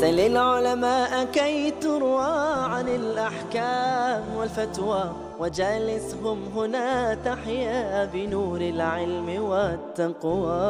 سل العلماء كي تروى عن الأحكام والفتوى، وجالسهم هنا تحيا بنور العلم والتقوى.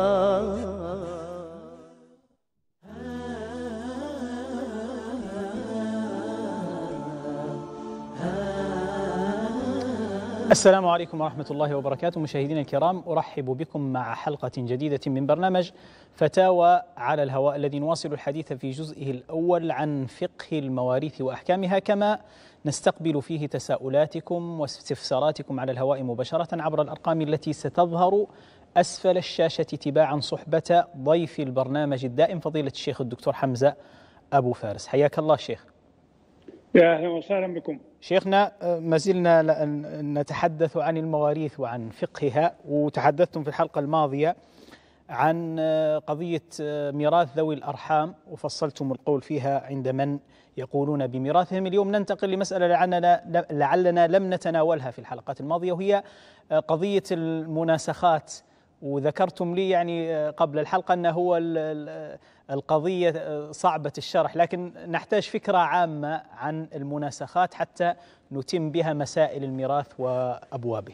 السلام عليكم ورحمة الله وبركاته. مشاهدينا الكرام، أرحب بكم مع حلقة جديدة من برنامج فتاوى على الهواء، الذي نواصل الحديث في جزئه الأول عن فقه المواريث وأحكامها، كما نستقبل فيه تساؤلاتكم واستفساراتكم على الهواء مباشرة عبر الأرقام التي ستظهر أسفل الشاشة تباعا صحبة ضيف البرنامج الدائم فضيلة الشيخ الدكتور حمزة أبو فارس. حياك الله شيخ. يا أهلا وسهلا بكم شيخنا. ما زلنا نتحدث عن المواريث وعن فقهها، وتحدثتم في الحلقة الماضية عن قضية ميراث ذوي الأرحام وفصلتم القول فيها عند من يقولون بميراثهم. اليوم ننتقل لمسألة لعلنا لم نتناولها في الحلقات الماضية، وهي قضية المناسخات. وذكرتم لي يعني قبل الحلقة أنه هو القضية صعبة الشرح، لكن نحتاج فكرة عامة عن المناسخات حتى نتم بها مسائل الميراث وأبوابه.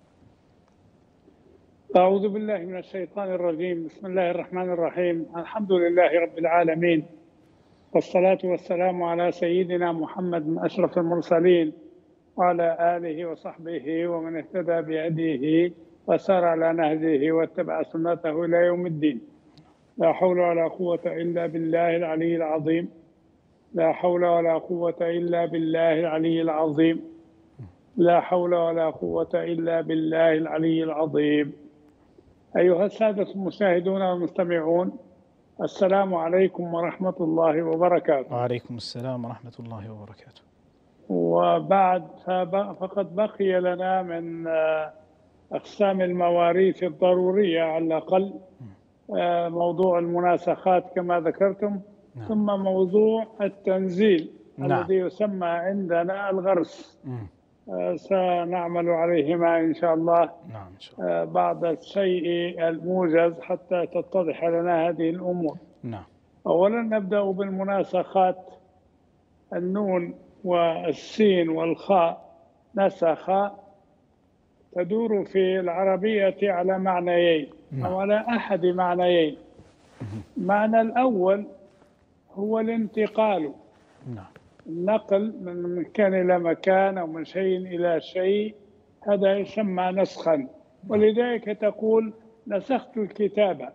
أعوذ بالله من الشيطان الرجيم. بسم الله الرحمن الرحيم. الحمد لله رب العالمين، والصلاة والسلام على سيدنا محمد من أشرف المرسلين، وعلى آله وصحبه ومن اهتدى بهديه وسار على نهجه واتبع سنته إلى يوم الدين. لا حول ولا قوة إلا بالله العلي العظيم. لا حول ولا قوة إلا بالله العلي العظيم. لا حول ولا قوة إلا بالله العلي العظيم. أيها السادة المشاهدون والمستمعون، السلام عليكم ورحمة الله وبركاته. وعليكم السلام ورحمة الله وبركاته. وبعد فقد بقي لنا من أقسام المواريث الضرورية على الأقل موضوع المناسخات كما ذكرتم. نعم. ثم موضوع التنزيل. نعم. الذي يسمى عندنا الغرس. سنعمل عليهما إن شاء الله. نعم إن شاء الله. بعض الشيء الموجز حتى تتضح لنا هذه الأمور. نعم. أولا نبدأ بالمناسخات. النون والسين والخاء نسخ تدور في العربية على معنيين. نعم. أو على أحد معنيين. المعنى الأول هو الانتقال. نعم. النقل من مكان إلى مكان أو من شيء إلى شيء، هذا يسمى نسخا. ولذلك تقول نسخت الكتاب.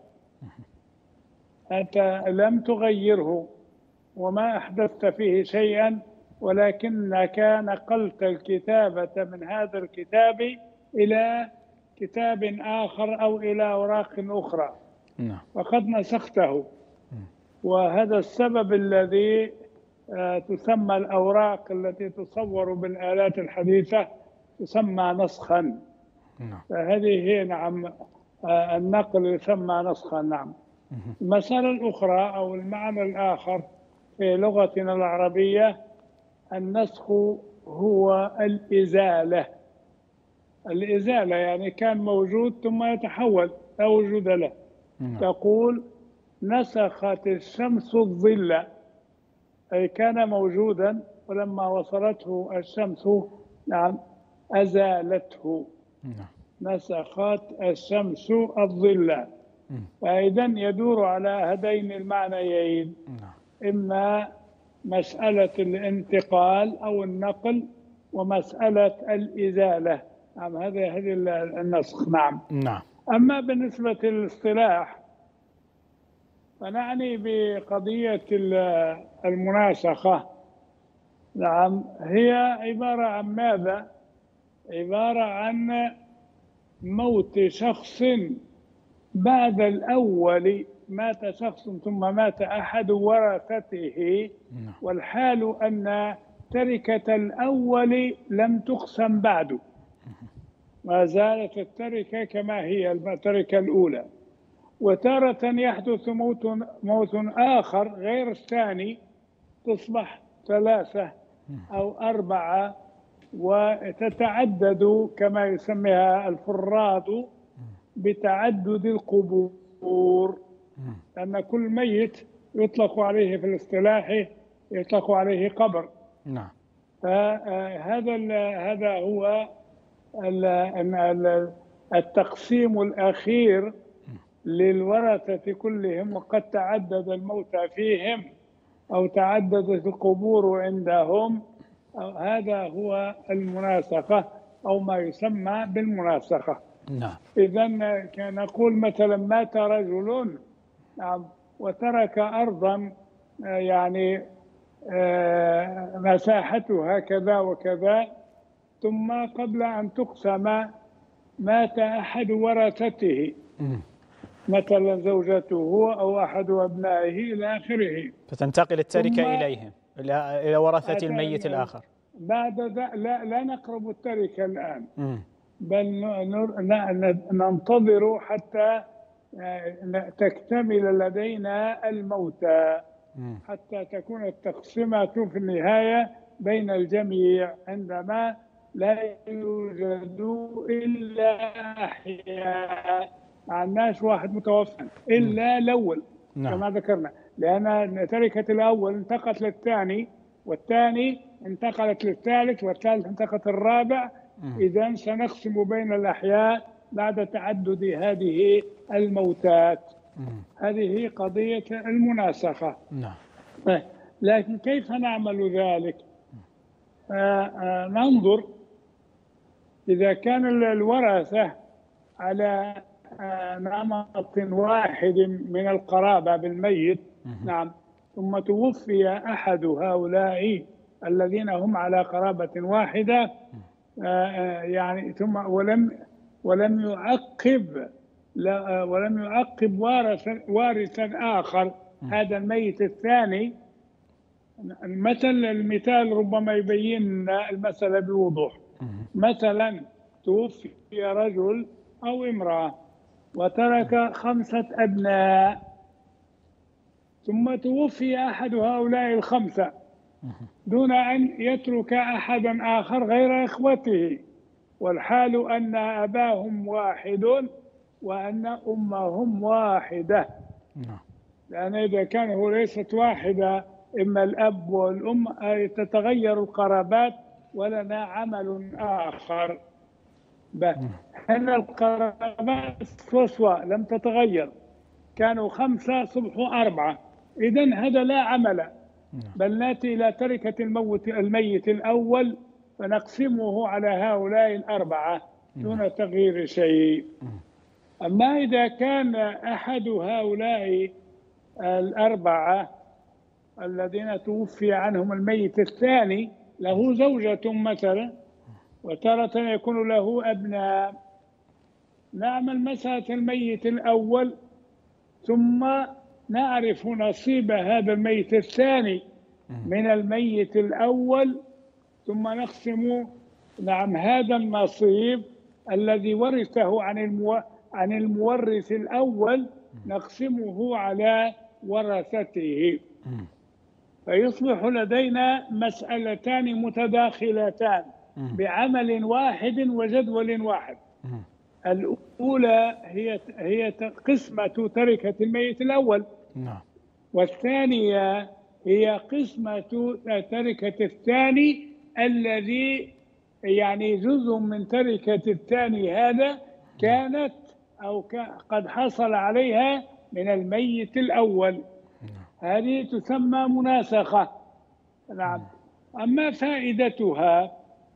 أنت لم تغيره وما أحدثت فيه شيئا، ولكنك نقلت الكتابة من هذا الكتاب إلى كتاب آخر أو إلى أوراق أخرى. نعم. وقد نسخته. وهذا السبب الذي تسمى الأوراق التي تصور بالآلات الحديثة تسمى نسخا. نعم. فهذه هي نعم النقل يسمى نسخا. نعم. المسألة الأخرى أو المعنى الآخر في لغتنا العربية، النسخ هو الإزالة. الإزالة يعني كان موجود ثم يتحول، لا وجود له. تقول نسخت الشمس الظل، أي كان موجودا ولما وصلته الشمس نعم أزالته. نسخت الشمس الظل. فإذا يدور على هذين المعنيين، إما مسألة الانتقال أو النقل ومسألة الإزالة. نعم. هذه النسخ. نعم. نعم. أما بالنسبة للاصطلاح فنعني بقضية المناسخة. نعم. هي عبارة عن ماذا؟ عبارة عن موت شخص بعد الأول. مات شخص ثم مات أحد ورثته، والحال أن تركة الأول لم تقسم بعد، ما زالت التركة كما هي التركة الأولى. وتارة يحدث موت آخر غير الثاني، تصبح 3 أو 4 وتتعدد كما يسميها الفراد بتعدد القبور، لأن كل ميت يطلق عليه في الاصطلاح يطلق عليه قبر. نعم. هذا هو التقسيم الأخير للورثة كلهم، وقد تعدد الموتى فيهم أو تعددت القبور عندهم. هذا هو المناسخة أو ما يسمى بالمناسخة. نعم. إذن نقول مثلا مات رجل وترك أرضا يعني مساحتها كذا وكذا، ثم قبل أن تقسم مات أحد ورثته، مثلا زوجته أو أحد أبنائه إلى آخره، فتنتقل التركة إليهم، إلى ورثة الميت الآخر. بعد لا نقرب التركة الآن، بل ننتظر حتى تكتمل لدينا الموتى، حتى تكون التقسيمة في النهاية بين الجميع، عندما لا يوجد إلا أحياء، ما عندناش واحد متوفى إلا الأول. نعم. كما ذكرنا، لأن تركة الأول انتقلت للثاني، والثاني انتقلت للثالث، والثالث انتقلت الرابع. إذن سنقسم بين الأحياء بعد تعدد هذه الموتات. هذه قضية المناسخة. نعم. لكن كيف نعمل ذلك؟ ننظر إذا كان الورثة على نمط واحد من القرابة بالميت، نعم، ثم توفي أحد هؤلاء الذين هم على قرابة واحدة، يعني ثم ولم يعقب وارثا آخر هذا الميت الثاني. المثال ربما يبين المسألة بوضوح. مثلا توفي رجل أو امرأة وترك 5 أبناء، ثم توفي أحد هؤلاء ال5 دون أن يترك أحدا آخر غير إخوته، والحال أن أباهم واحد وأن أمهم واحدة. لأن إذا كانوا ليست واحدة، إما الأب والأم، تتغير القرابات ولنا عمل آخر. هنا القرابات سوى لم تتغير، كانوا 5 صبحوا 4، إذن هذا لا عمل، بل نأتي إلى تركة الميت الأول فنقسمه على هؤلاء ال4 دون تغيير شيء. أما إذا كان أحد هؤلاء ال4 الذين توفي عنهم الميت الثاني له زوجة مثلا، وتارة يكون له أبناء، نعمل مسألة الميت الأول ثم نعرف نصيب هذا الميت الثاني من الميت الأول، ثم نقسم نعم هذا النصيب الذي ورثه عن المورث الأول، نقسمه على ورثته، فيصبح لدينا مسألتان متداخلتان بعمل واحد وجدول واحد. الأولى هي قسمة تركة الميت الأول، والثانية هي قسمة تركة الثاني الذي يعني جزء من تركة الثاني هذا كانت أو قد حصل عليها من الميت الأول. هذه تسمى مناسخة. نعم. أما فائدتها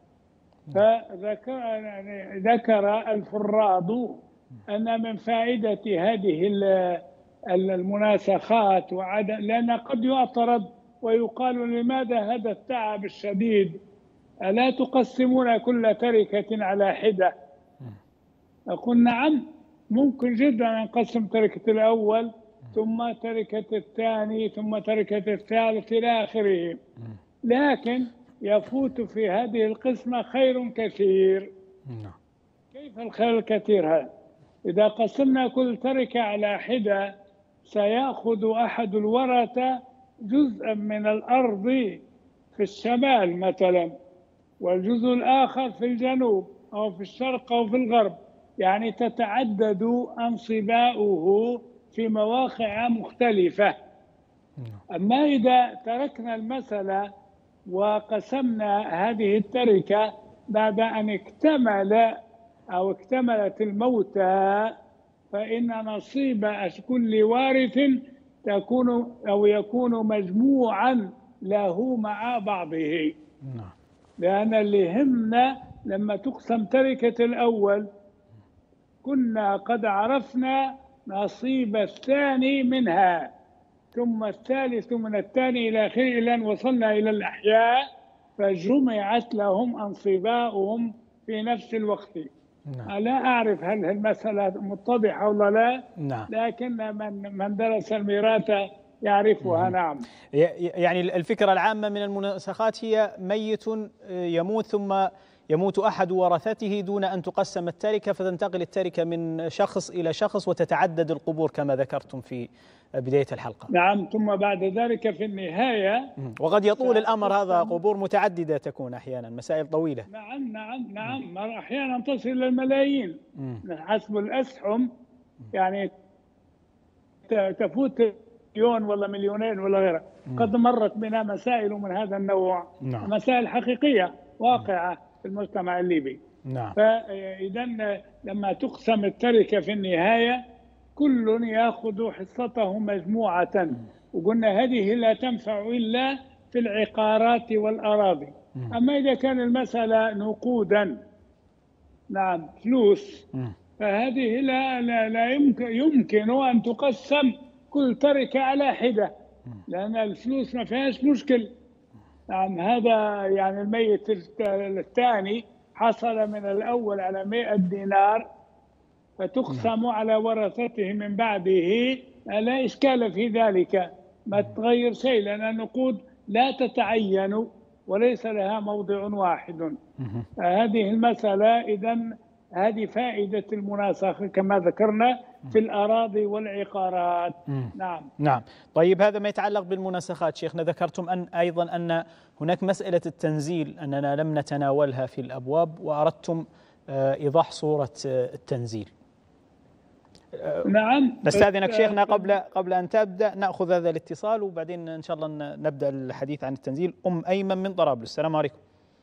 فذكر الفراض أن من فائدة هذه المناسخات لأن قد يعترض ويقال لماذا هذا التعب الشديد؟ ألا تقسمون كل تركة على حدة؟ أقول نعم، ممكن جدا أن نقسم تركة الأول ثم تركة الثاني ثم تركة الثالث إلى آخره، لكن يفوت في هذه القسمة خير كثير. كيف الخير الكثير هذا؟ إذا قسمنا كل تركة على حدة سيأخذ أحد الورثة جزءا من الأرض في الشمال مثلا، والجزء الآخر في الجنوب أو في الشرق أو في الغرب، يعني تتعدد أنصباؤه في مواقع مختلفة. أما إذا تركنا المسألة وقسمنا هذه التركة بعد أن اكتملت الموتى، فإن نصيب كل وارث يكون مجموعا له مع بعضه. لأن اللي يهمنا لما تقسم تركة الأول كنا قد عرفنا نصيب الثاني منها، ثم الثالث من الثاني إلى آخره، إلى أن وصلنا إلى الأحياء فجمعت لهم أنصباؤهم في نفس الوقت. لا أعرف هل المسألة متضحة ولا لا. لكن من درس الميراث يعرفها. نعم. يعني الفكرة العامة من المناسخات هي ميت يموت ثم يموت أحد ورثته دون أن تقسم التركة، فتنتقل التركة من شخص إلى شخص وتتعدد القبور كما ذكرتم في بداية الحلقة. نعم. ثم بعد ذلك في النهاية وقد يطول الأمر، هذا قبور متعددة تكون أحيانا مسائل طويلة. نعم أحيانا تصل إلى الملايين حسب الأسهم، يعني تفوت مليون ولا مليونين ولا غيره. قد مرت بنا مسائل من هذا النوع. مسائل حقيقية واقعة في المجتمع الليبي. فإذا لما تقسم التركة في النهاية كل يأخذ حصته مجموعة، وقلنا هذه لا تنفع إلا في العقارات والأراضي. أما إذا كان المسألة نقودا، نعم فلوس، فهذه لا يمكن أن تقسم كل تركة على حدة، لأن الفلوس ما فيهاش مشكل. نعم. هذا يعني الميت الثاني حصل من الأول على 100 دينار، فتقسم على ورثته من بعده، لا إشكال في ذلك، ما تغير شيء، لأن النقود لا تتعين وليس لها موضع واحد. هذه المسألة إذن هذه فائدة المناسخة كما ذكرنا في الأراضي والعقارات. نعم. طيب، هذا ما يتعلق بالمناسخات. شيخنا ذكرتم أيضا أن هناك مسألة التنزيل أننا لم نتناولها في الأبواب، وأردتم إيضاح صورة التنزيل. نعم. نستأذنك شيخنا قبل أن تبدأ نأخذ هذا الاتصال، وبعدين إن شاء الله نبدأ الحديث عن التنزيل. أيمن من طرابلس، السلام عليكم.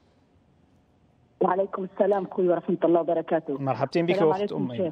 وعليكم السلام أخوي ورحمة الله وبركاته. مرحبتين بك وأخت أيمن.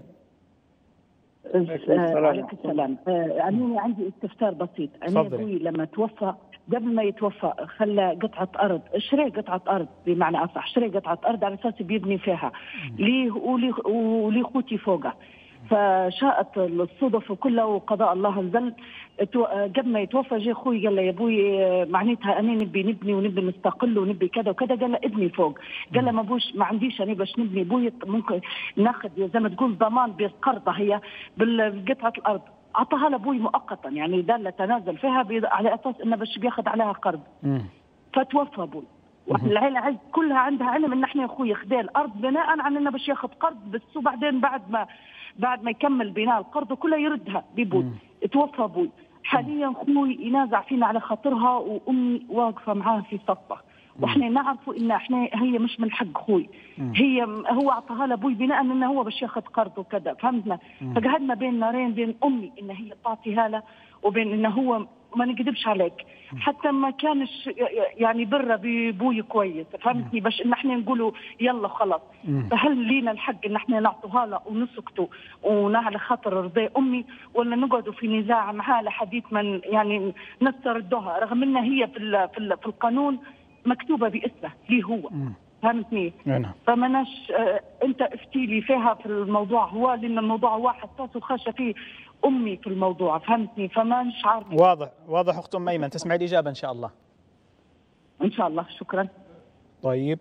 عليكم السلام. أنا عندي استفسار بسيط. أنا أبوي لما توفى، قبل ما يتوفى خلى قطعة أرض، اشترى قطعة أرض، بمعنى أصح اشترى قطعة أرض على أساس بيبني فيها ليه ولي خوتي فوقه. فشاءت الصدف كلها وقضاء الله نزل. قبل ما يتوفى جاء اخوي قال له يا ابوي معناتها انا نبني ونبي نستقل ونبي كذا وكذا. قال له ابني فوق. قال له ما عنديش انا باش نبني. ابوي ممكن ناخذ زي ما تقول ضمان بالقرضه هي بالقطعه الارض. اعطاها لابوي مؤقتا، يعني دال تنازل فيها على اساس انه باش بياخذ عليها قرض. فتوفى ابوي. والعيله كلها عندها علم ان احنا يا اخوي خذا الارض بناء على انه باش ياخذ قرض بس، وبعدين بعد ما يكمل بناء القرض كلها يردها بيبوي. توفى ابوي. حاليا اخوي ينازع فينا على خاطرها، وامي واقفه معاه في صفه، واحنا نعرفوا ان احنا هي مش من حق اخوي، هو اعطاها لابوي بناء انه هو باش ياخذ قرض وكذا، فهمتنا؟ فقعدنا بين نارين، بين امي ان هي تعطيها له وبين انه هو ما نكذبش عليك حتى ما كانش يعني بره بابوي كويس، فهمتني؟ باش ان احنا نقولوا يلا خلاص. فهل لينا الحق ان احنا نعطوها له ونسكتوا ونعلى خاطر رضي امي، ولا نقعدوا في نزاع معها لحديث من يعني نستردوها، رغم انها هي في القانون مكتوبه باسمه ليه هو، فهمتني؟ فمناش انت افتي لي فيها في الموضوع، هو لان الموضوع هو حساس وخاشه فيه امي في الموضوع، فهمتني؟ فما مش عارفه. واضح اخت ايمن. تسمع الاجابه ان شاء الله. ان شاء الله. شكرا. طيب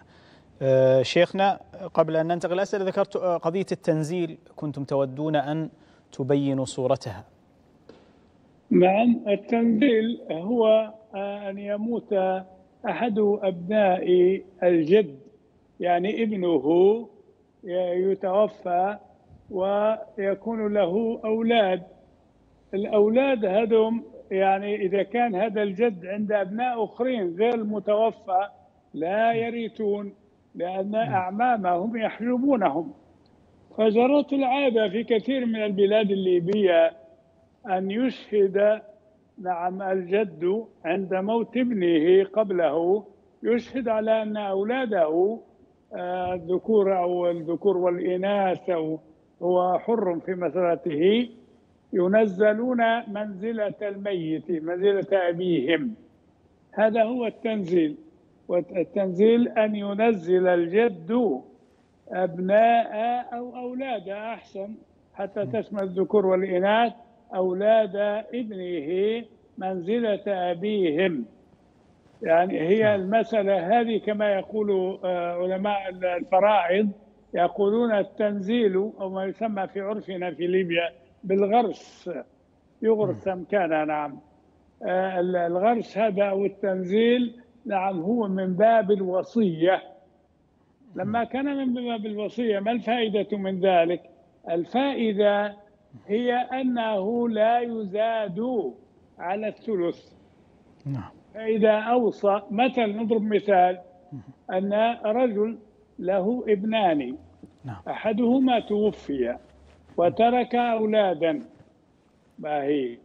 شيخنا، قبل ان ننتقل الاسئله، ذكرت قضيه التنزيل، كنتم تودون ان تبينوا صورتها. نعم. التنزيل هو ان يموت احد ابناء الجد، يعني ابنه يتوفى ويكون له أولاد. الأولاد هذم يعني إذا كان هذا الجد عند أبناء آخرين غير المتوفى لا يرثون، لأن أعمامهم يحجبونهم. فجرت العادة في كثير من البلاد الليبية أن يشهد نعم الجد عند موت ابنه قبله يشهد على أن أولاده الذكور أو الذكور والإناث أو هو حر في مسألته ينزلون منزلة الميت منزلة أبيهم. هذا هو التنزيل. والتنزيل أن ينزل الجد أبناء أو أولاد، أحسن حتى تشمل الذكور والإناث، أولاد ابنه منزلة أبيهم. يعني هي المسألة هذه كما يقول علماء الفرائض، يقولون التنزيل أو ما يسمى في عرفنا في ليبيا بالغرس، يغرس مكانها. نعم الغرس هذا أو التنزيل نعم هو من باب الوصية. لما كان من باب الوصية ما الفائدة من ذلك؟ الفائدة هي أنه لا يزاد على الثلث. نعم. فإذا أوصى، مثلا نضرب مثال أن رجل له ابنان، نعم. أحدهما توفي وترك أولادا باهي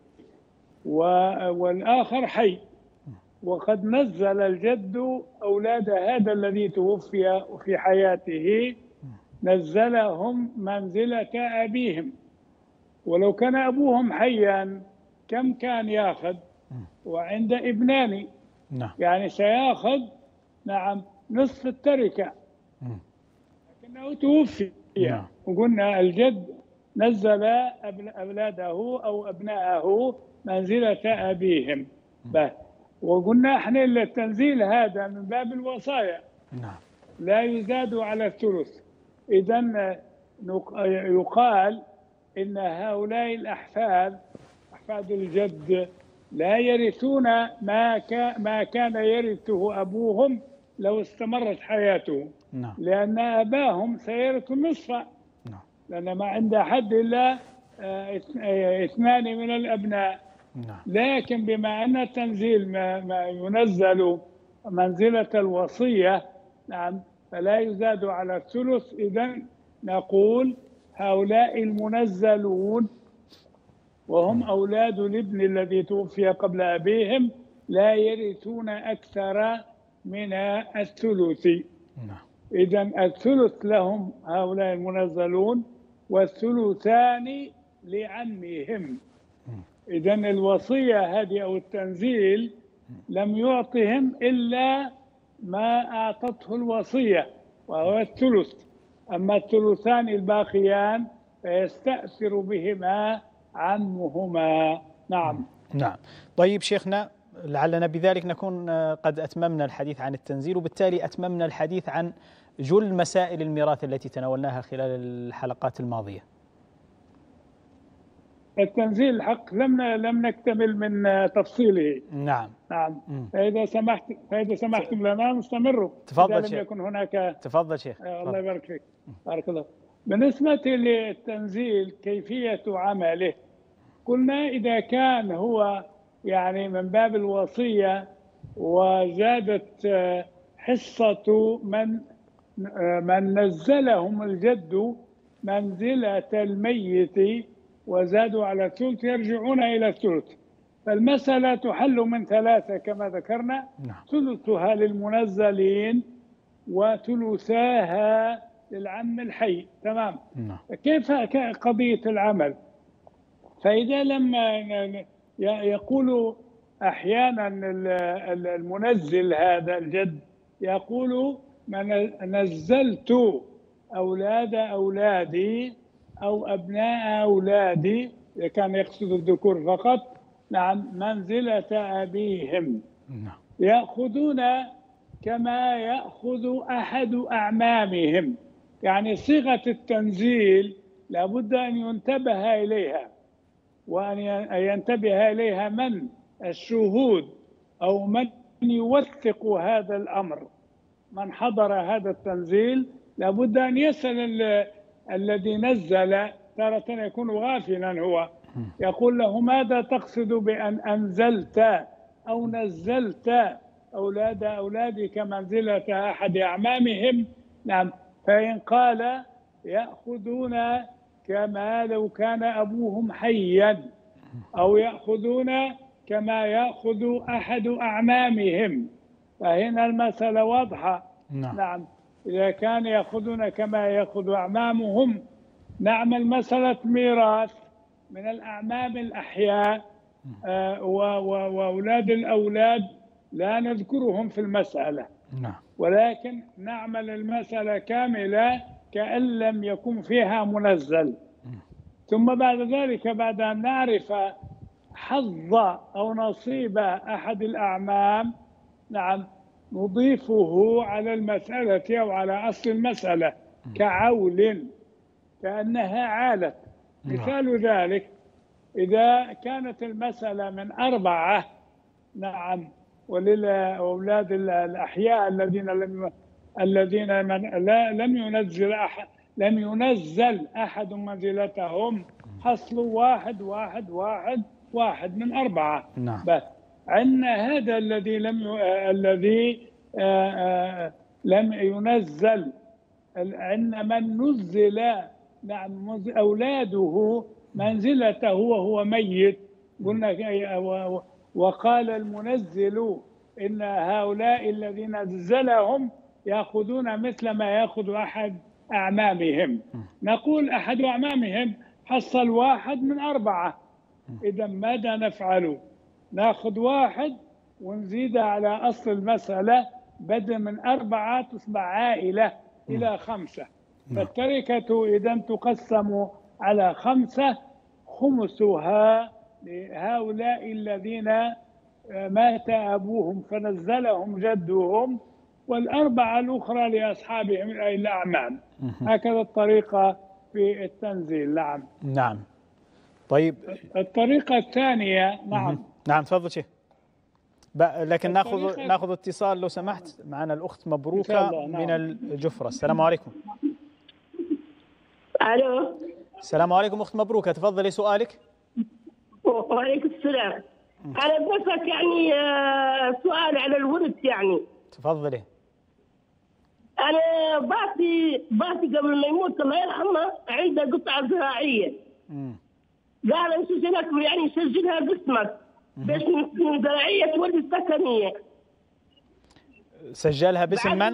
والآخر حي، وقد نزل الجد أولاد هذا الذي توفي في حياته، نزلهم منزلة أبيهم. ولو كان أبوهم حيا كم كان يأخذ؟ وعند ابنان نعم. يعني سيأخذ نعم نصف التركة، لكنه توفي. نعم. وقلنا الجد نزل أولاده أو أبناءه منزلة أبيهم. وقلنا احنا التنزيل هذا من باب الوصايا. نعم. لا يزاد على الثلث. إذن يقال إن هؤلاء الأحفاد، أحفاد الجد، لا يرثون ما كان يرثه أبوهم لو استمرت حياته. نعم. لأن أباهم سيرث النصف. نعم. لأن ما عند أحد إلا اثنان من الأبناء. نعم. لكن بما أن التنزيل ما ينزل منزلة الوصية نعم فلا يزاد على الثلث. إذن نقول هؤلاء المنزلون وهم أولاد الابن الذي توفي قبل أبيهم لا يرثون أكثر من الثلث. إذن الثلث لهم هؤلاء المنزلون والثلثان لعمهم. إذن الوصية هذه أو التنزيل لم يعطهم إلا ما أعطته الوصية وهو الثلث. أما الثلثان الباقيان فيستأثر بهما عمهما. نعم. نعم. طيب شيخنا، لعلنا بذلك نكون قد أتممنا الحديث عن التنزيل، وبالتالي أتممنا الحديث عن جل مسائل الميراث التي تناولناها خلال الحلقات الماضية. التنزيل الحق لم نكتمل من تفصيله. نعم. نعم. فإذا سمحتم لنا نستمر. تفضل شيخ. لم يكن هناك. تفضل شيخ. الله يبارك فيك. بارك الله. بالنسبة للتنزيل كيفية عمله، قلنا إذا كان هو يعني من باب الوصية وزادت حصة من نزلهم الجد منزلة الميت وزادوا على الثلث يرجعون إلى الثلث. فالمسألة تحل من ثلاثة كما ذكرنا. ثلثها للمنزلين وثلثاها للعم الحي. تمام. كيف قضية العمل؟ فإذا لما يقول أحيانا المنزل هذا الجد يقول نزلت أولاد أولادي أو أبناء أولادي، إذا كان يقصد الذكور فقط، نعم، منزلة أبيهم. يأخذون كما يأخذ أحد أعمامهم. يعني صيغة التنزيل لابد أن ينتبه إليها، وأن ينتبه إليها من الشهود أو من يوثق هذا الأمر. من حضر هذا التنزيل لابد أن يسأل الذي نزل، تارة يكون غافلا هو، يقول له ماذا تقصد بأن أنزلت أو نزلت أولاد أولادك منزلة أحد أعمامهم؟ نعم. فإن قال يأخذون كما لو كان أبوهم حيا، أو يأخذون كما يأخذ أحد أعمامهم. فهنا المسألة واضحة. نعم، إذا كان يأخذون كما يأخذ أعمامهم، نعمل مسألة ميراث من الأعمام الأحياء وأولاد الأولاد لا نذكرهم في المسألة، ولكن نعمل المسألة كاملة كأن لم يكن فيها منزل. ثم بعد ذلك، بعد أن نعرف حظ أو نصيب أحد الأعمام، نعم، نضيفه على المسألة أو على أصل المسألة كعول، كأنها عالت. مثال ذلك إذا كانت المسألة من 4، نعم، وللأولاد الأحياء الذين لم ينزل أحد منزلتهم، حصل 1 1 1 1 من 4. بس عندنا هذا الذي لم ينزل، عندنا من نزل، نعم، أولاده منزلته وهو ميت. قلنا وقال المنزل إن هؤلاء الذين نزلهم يأخذون مثل ما يأخذ أحد أعمامهم. نقول أحد أعمامهم حصل 1 من 4. إذا ماذا نفعل؟ نأخذ 1 ونزيد على أصل المسألة، بدل من 4 تصبح عائلة إلى 5. فالتركة إذا تقسم على 5، خمسها لهؤلاء الذين مات أبوهم فنزلهم جدهم، وال4 الأخرى لأصحابهم الأعمام. هكذا الطريقة في التنزيل. نعم. طيب، الطريقة الثانية. نعم تفضل شيخ. لكن ناخذ اتصال لو سمحت. معنا الأخت مبروكة من الجفرة. السلام عليكم. الو. السلام عليكم أخت مبروكة، تفضلي سؤالك. وعليكم السلام. أنا بسألك يعني سؤال على الورث يعني. تفضلي. أنا باتي قبل ما يموت الله يرحمه عنده قطعة زراعية. قال نسجلك يعني سجلها باسمك باش من زراعية تولي سكنية. سجلها باسم من؟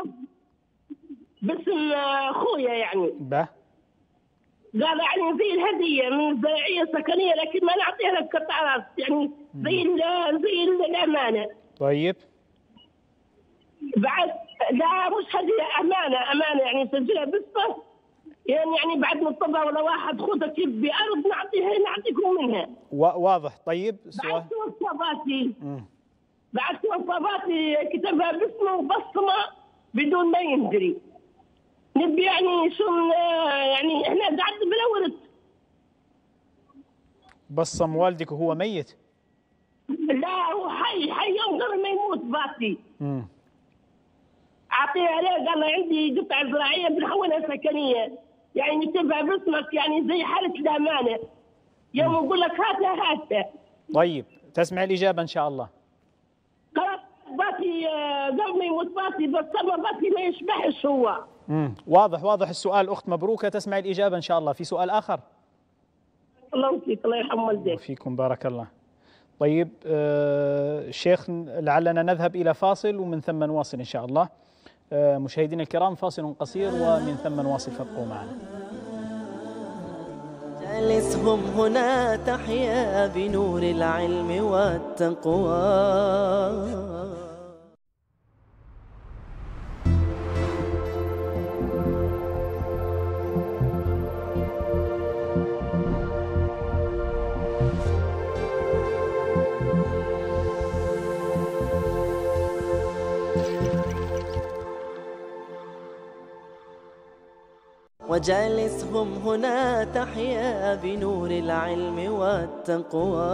باسم أخويا يعني. قال يعني زي الهدية من زراعية سكنية، لكن ما نعطيها لك قطع راس، يعني زي الأمانة. طيب. بعد لا مش هدية، أمانة يعني سجلها باسمه، يعني بعد ما تطبع ولا واحد خذك بأرض نعطيكم منها. واضح. طيب. بعد توفى باتي كتبها باسمه وبصمة بدون ما يندري. نبي يعني شو يعني احنا قاعد بنورث. بصم والدك وهو ميت؟ لا هو حي يوم قبل ما يموت باتي. اعطيه عليه، قال له عندي قطعة زراعية بنحولها سكنية، يعني نكتبها باسمك يعني زي حالة الأمانة. يوم يقول لك هاتها. طيب، تسمع الإجابة إن شاء الله. خلاص باتي قبل ما يموت باتي، بس باتي ما يشبهش هو. واضح السؤال أخت مبروكة، تسمع الإجابة إن شاء الله. في سؤال آخر؟ الله يسعدك، الله يرحم والديك. وفيكم بارك الله. طيب شيخ، لعلنا نذهب إلى فاصل ومن ثم نواصل إن شاء الله. مشاهدينا الكرام، فاصل قصير ومن ثم نواصل، فابقوا معنا. جالسهم هنا تحيا بنور العلم والتقوى. وجالسهم هنا تحيا بنور العلم والتقوى.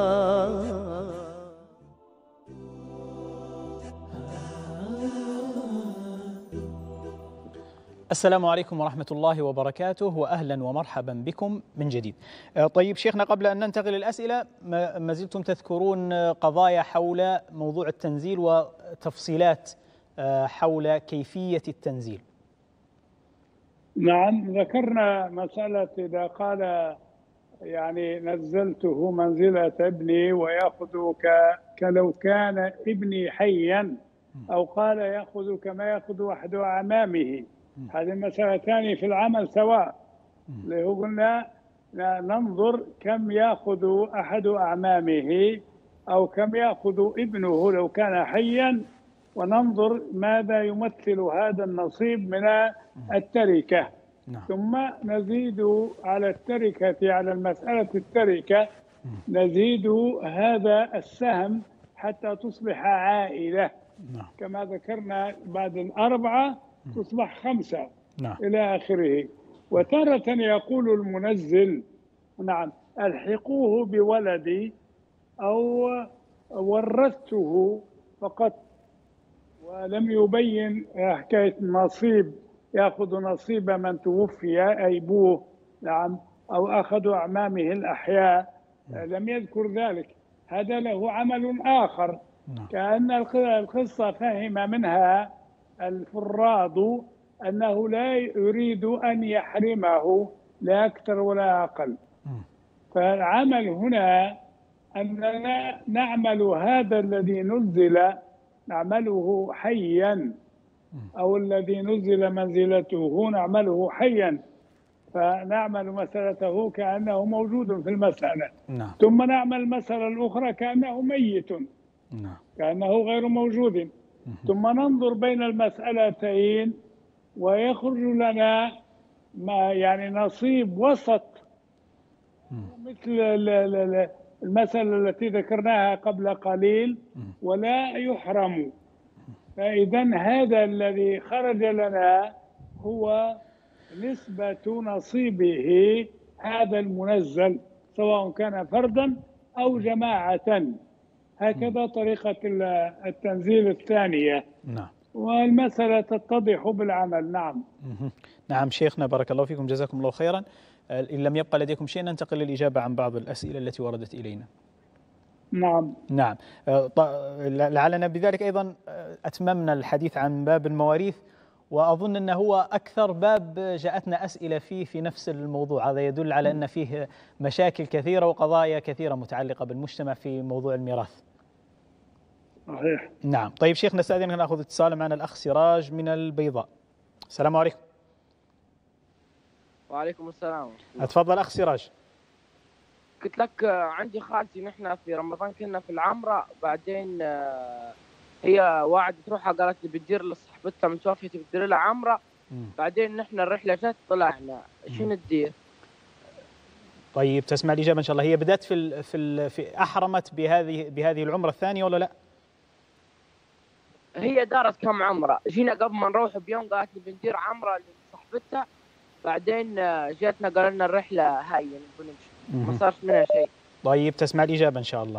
السلام عليكم ورحمة الله وبركاته، وأهلا ومرحبا بكم من جديد. طيب شيخنا، قبل أن ننتقل للأسئلة، ما زلتم تذكرون قضايا حول موضوع التنزيل وتفصيلات حول كيفية التنزيل. نعم، ذكرنا مسألة إذا قال يعني نزلته منزلة ابني ويأخذ كلو كان ابني حيا، أو قال يأخذ كما يأخذ أحد أعمامه. هذه مسألتان في العمل سواء. قلنا ننظر كم يأخذ أحد أعمامه أو كم يأخذ ابنه لو كان حيا، وننظر ماذا يمثل هذا النصيب من التركة. ثم نزيد على التركة، على المسألة التركة نزيد هذا السهم حتى تصبح عائلة كما ذكرنا، بعد الأربعة تصبح 5 إلى آخره. وتارة يقول المنزل نعم ألحقوه بولدي أو ورثته فقط، ولم يبين حكاية نصيب يأخذ نصيب من توفي أي أبوه نعم أو أخذ أعمامه الأحياء، لم يذكر ذلك. هذا له عمل آخر، كأن القصة فهم منها الفراض أنه لا يريد أن يحرمه لا أكثر ولا أقل. فالعمل هنا أننا نعمل هذا الذي نزل نعمله حيا، أو الذي نزل منزلته نعمله حيا، فنعمل مسألته كأنه موجود في المسألة. ثم نعمل المسألة الأخرى كأنه ميت، كأنه غير موجود. ثم ننظر بين المسألتين ويخرج لنا ما يعني نصيب وسط، مثل المسألة التي ذكرناها قبل قليل، ولا يحرم. فإذا هذا الذي خرج لنا هو نسبة نصيبه هذا المنزل، سواء كان فردا أو جماعة. هكذا طريقة التنزيل الثانية. والمسألة تتضح بالعمل. نعم شيخنا، بارك الله فيكم، جزاكم الله خيرا. إن لم يبقى لديكم شيء ننتقل للإجابة عن بعض الأسئلة التي وردت إلينا. نعم. لعلنا بذلك أيضا أتممنا الحديث عن باب المواريث، وأظن أنه هو أكثر باب جاءتنا أسئلة فيه في نفس الموضوع. هذا يدل على أن فيه مشاكل كثيرة وقضايا كثيرة متعلقة بالمجتمع في موضوع الميراث. صحيح. نعم. طيب شيخنا، نستأذنك نأخذ اتصال معنا الأخ سراج من البيضاء. السلام عليكم. وعليكم السلام. أتفضل أخ سراج. قلت لك عندي خالتي، نحن في رمضان كنا في العمرة، بعدين هي واحدة تروحها قالت لي بتدير لصاحبتها متوفية بتدير لها عمرة، بعدين نحن الرحلة جت طلعنا، شنو تدير؟ طيب تسمع الإجابة إن شاء الله. هي بدأت في أحرمت بهذه العمرة الثانية ولا لا؟ هي دارت كم عمرة، جينا قبل ما نروح بيوم قالت لي بندير عمرة لصاحبتها، بعدين جاتنا قال لنا الرحلة هاي بنمشي، ما صارش منها شيء. طيب تسمع الإجابة إن شاء الله.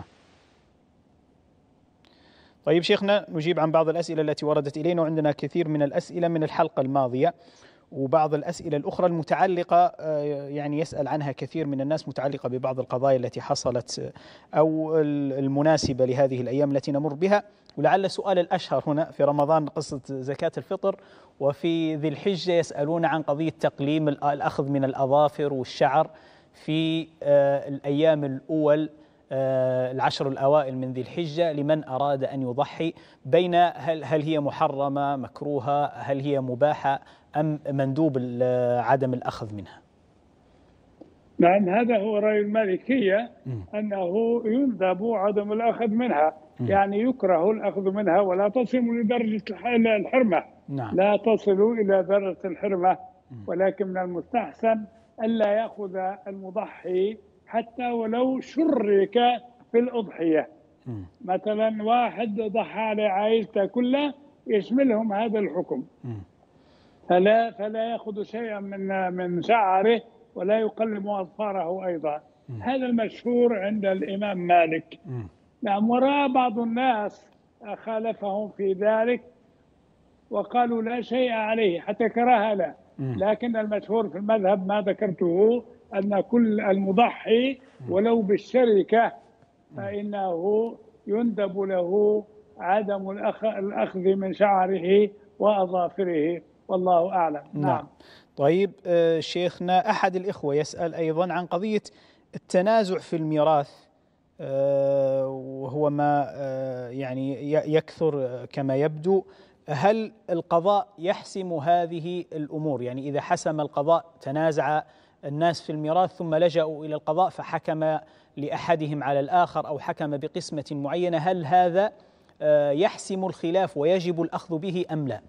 طيب شيخنا، نجيب عن بعض الأسئلة التي وردت إلينا، وعندنا كثير من الأسئلة من الحلقة الماضية، وبعض الأسئلة الأخرى المتعلقة يعني يسأل عنها كثير من الناس، متعلقة ببعض القضايا التي حصلت أو المناسبة لهذه الأيام التي نمر بها. ولعل السؤال الأشهر هنا في رمضان قصة زكاة الفطر، وفي ذي الحجة يسألون عن قضية تقليم الأخذ من الأظافر والشعر في الأيام الأول، العشر الأوائل من ذي الحجة، لمن أراد أن يضحي، بين هل هي محرمة مكروهة، هل هي مباحة أم مندوب عدم الأخذ منها؟ نعم، هذا هو رأي المالكية، أنه يندب عدم الأخذ منها، يعني يكره الأخذ منها ولا تصل لدرجة الحرمة. لا تصل إلى درجة الحرمة، ولكن من المستحسن ألا يأخذ المضحي حتى ولو شرك في الأضحية. مثلا واحد ضحى على عائلته كلها يشملهم هذا الحكم، فلا يأخذ شيئا من شعره ولا يقلم أظفاره أيضا. هذا المشهور عند الإمام مالك. نعم. ورأى بعض الناس خالفهم في ذلك وقالوا لا شيء عليه حتى كراهة له، لكن المشهور في المذهب ما ذكرته، أن كل المضحي ولو بالشركة فإنه يندب له عدم الأخذ من شعره وأظافره، والله أعلم. نعم. طيب شيخنا، أحد الإخوة يسأل أيضا عن قضية التنازع في الميراث وهو ما يعني يكثر كما يبدو، هل القضاء يحسم هذه الأمور؟ يعني إذا حسم القضاء، تنازع الناس في الميراث ثم لجأوا إلى القضاء فحكم لأحدهم على الآخر أو حكم بقسمة معينة، هل هذا يحسم الخلاف ويجب الأخذ به أم لا؟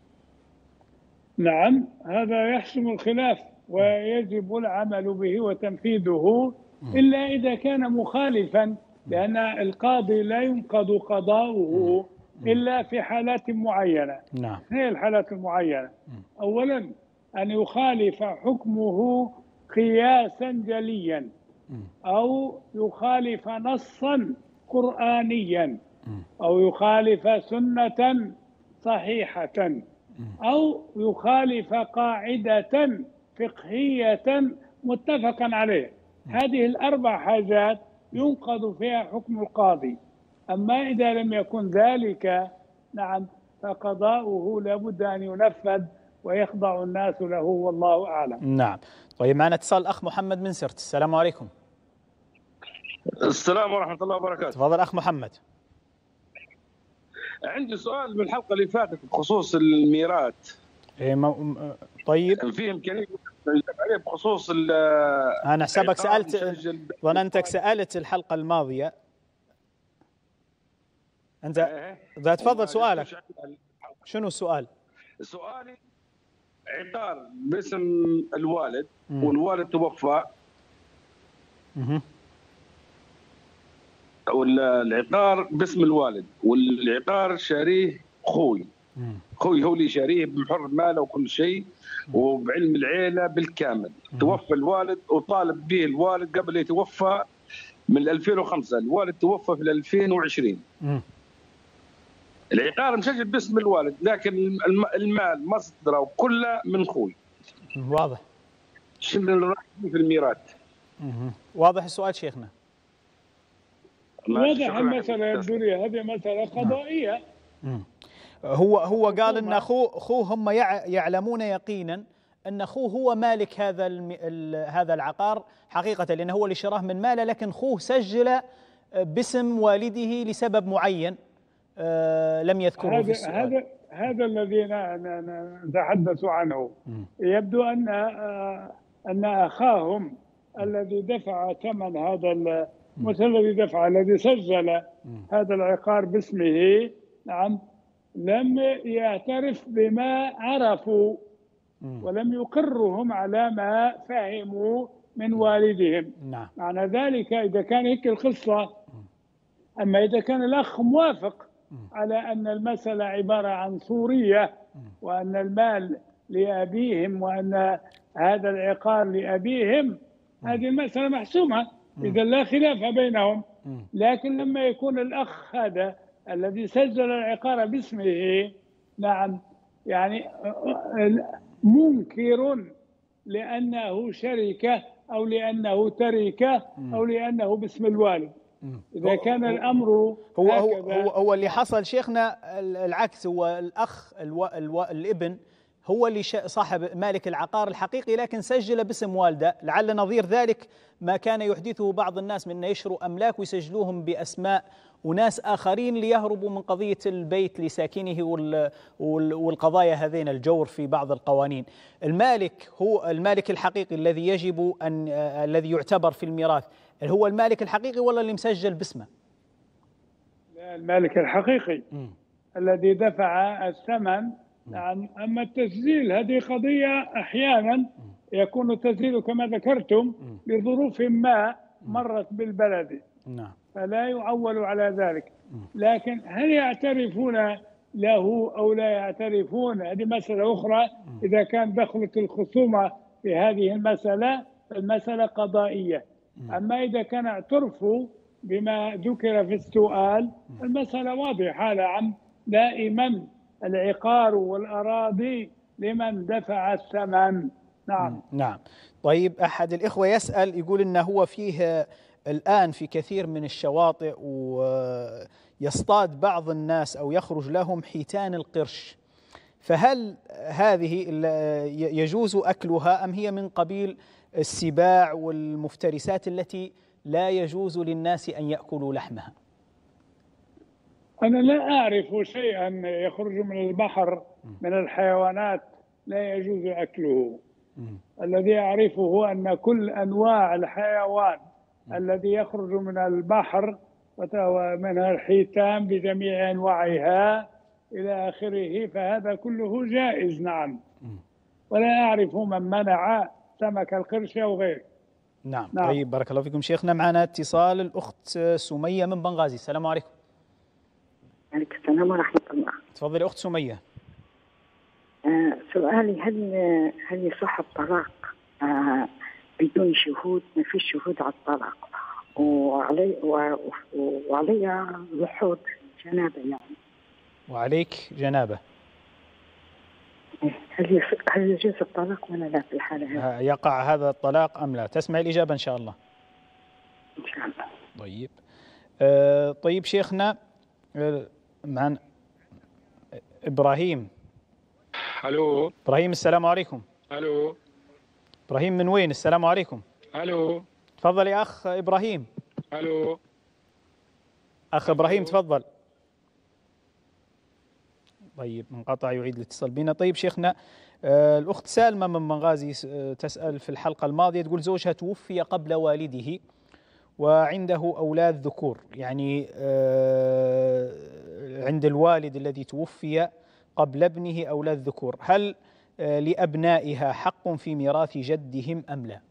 نعم، هذا يحسم الخلاف ويجب العمل به وتنفيذه، إلا إذا كان مخالفا، لأن القاضي لا ينقض قضاؤه إلا في حالات معينة. نعم. هي الحالات المعينة: أولا أن يخالف حكمه قياسا جليا، أو يخالف نصا قرآنيا، أو يخالف سنة صحيحة، أو يخالف قاعدة فقهية متفقا عليه. هذه الأربع حاجات ينقض فيها حكم القاضي. أما إذا لم يكن ذلك، نعم، فقضاؤه لابد أن ينفذ ويخضع الناس له، والله أعلم. نعم. طيب، معنا اتصال الأخ محمد من سرت. السلام عليكم. السلام ورحمة الله وبركاته. تفضل أخ محمد. عندي سؤال من الحلقة اللي فاتت بخصوص الميراث. طيب، في إمكانية عليه بخصوص أنا حسابك سألت، ظننتك سألت الحلقة الماضية أنت. تفضل سؤالك. شنو السؤال؟ سؤالي: عقار باسم الوالد والوالد توفى، والعقار باسم الوالد والعقار شاريه خوي هو اللي شاريه بحر ماله وكل شيء وبعلم العيلة بالكامل. توفى الوالد وطالب به الوالد قبل يتوفى من 2005، الوالد توفى في 2020. العقار مسجل باسم الوالد، لكن المال مصدره كله من خوي. واضح. شنو الرأي في الميراث؟ واضح السؤال شيخنا. واضح المسألة يا الدورية، هذه مسألة قضائية. هو قال ان اخوه هم يعلمون يقينا ان اخوه هو مالك هذا العقار حقيقة، لانه هو اللي شراه من ماله، لكن اخوه سجل باسم والده لسبب معين لم يذكره في السؤال. هذا الذي نتحدث عنه. يبدو ان اخاهم الذي دفع ثمن هذا الذي سجل هذا العقار باسمه، نعم، لم يعترف بما عرفوا ولم يقرهم على ما فهموا من والدهم. نعم. معنى ذلك إذا كان هيك القصة. أما إذا كان الأخ موافق على أن المسألة عبارة عن صورية، وأن المال لأبيهم وأن هذا العقار لأبيهم، هذه المسألة محسومة، إذا لا خلاف بينهم. لكن لما يكون الأخ هذا الذي سجل العقار باسمه، نعم، يعني منكر لأنه شركة أو لأنه تركة أو لأنه باسم الوالد، إذا كان الأمر هو اللي حصل شيخنا العكس. هو الأخ الابن هو اللي صاحب مالك العقار الحقيقي، لكن سجل باسم والده. لعل نظير ذلك ما كان يحدثه بعض الناس من يشروا أملاك ويسجلوهم بأسماء وناس آخرين ليهربوا من قضية البيت لساكنه والقضايا هذين الجور في بعض القوانين. المالك هو المالك الحقيقي الذي يجب أن الذي يعتبر في الميراث، هو المالك الحقيقي ولا اللي مسجل باسمه؟ لا، المالك الحقيقي الذي دفع الثمن. نعم. أما التسجيل هذه قضية أحيانا يكون التسجيل كما ذكرتم لظروف ما مرت بالبلد، فلا يعول على ذلك. لكن هل يعترفون له أو لا يعترفون، هذه مسألة أخرى. إذا كان دخلت الخصومة في هذه المسألة فالمسألة قضائية. أما إذا كان اعترفوا بما ذكر في السؤال المسألة واضحة. نعم، دائما العقار والأراضي لمن دفع الثمن. نعم. طيب، أحد الإخوة يسأل يقول إنه هو فيه الآن في كثير من الشواطئ ويصطاد بعض الناس أو يخرج لهم حيتان القرش، فهل هذه يجوز أكلها أم هي من قبيل السباع والمفترسات التي لا يجوز للناس أن يأكلوا لحمها؟ أنا لا أعرف شيئا يخرج من البحر من الحيوانات لا يجوز أكله. الذي أعرفه أن كل أنواع الحيوان الذي يخرج من البحر ومنها الحيتان بجميع أنواعها إلى آخره، فهذا كله جائز نعم. ولا أعرف من منع سمك القرش أو غيره. نعم. طيب بارك الله فيكم شيخنا. معنا اتصال الأخت سمية من بنغازي. السلام عليكم. عليكم السلام ورحمة الله. تفضلي أخت سمية. سؤالي هل يصح الطلاق بدون شهود؟ ما فيش شهود على الطلاق وعلي لحوظ جنابة يعني. وعليك جنابة. هل يجوز الطلاق ولا لا في الحالة هذه؟ يقع هذا الطلاق أم لا؟ تسمع الإجابة إن شاء الله. إن شاء الله. طيب. طيب شيخنا معنا إبراهيم. الو. إبراهيم السلام عليكم. الو. إبراهيم من وين؟ السلام عليكم. الو. تفضل يا أخ إبراهيم. الو. أخ إبراهيم تفضل. طيب انقطع، يعيد الاتصال بنا. طيب شيخنا، الأخت سالمة من بنغازي تسأل في الحلقة الماضية، تقول زوجها توفي قبل والده وعنده أولاد ذكور، يعني عند الوالد الذي توفي قبل ابنه أولاد ذكور، هل لأبنائها حق في ميراث جدهم أم لا؟